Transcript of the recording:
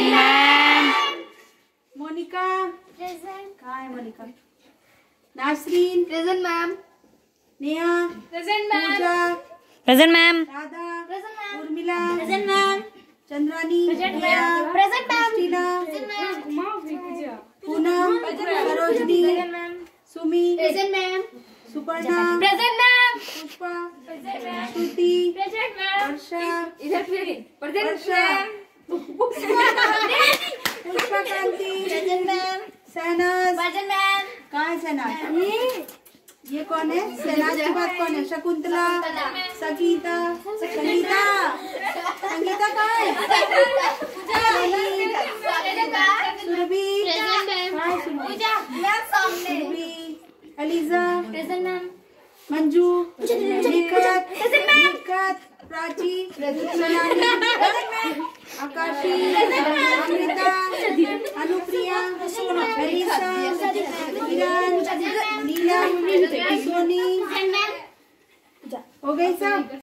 Ma'am. Monika present. कहाँ है Monika? Nasreen present ma'am. Neha present ma'am. Pooja present ma'am. Radha present ma'am. Urmila present ma'am. Chandrani present Priya ma'am. Present ma'am. Christina Poonam Sarojini Sumi present ma'am. Suparna present ma'am. Pushpa present ma'am. Shruti present ma'am. Varsha इधर फिर present Varsha ma'am. Pushpa Kanti present ma'am. Shahnaz present ma'am. कहाँ है सहनाज? ये कौन है? सहनाज के बाद कौन है? शकुंतला संगीता संगीता संगीता कहाँ है? सुरभि कहाँ है? Surabhi Eliza present ma'am. Manju निकट प्राची सोनाली आकाशी अमृता अनुप्रिया एलिसा किरण नीलम सोनी हो गई सब।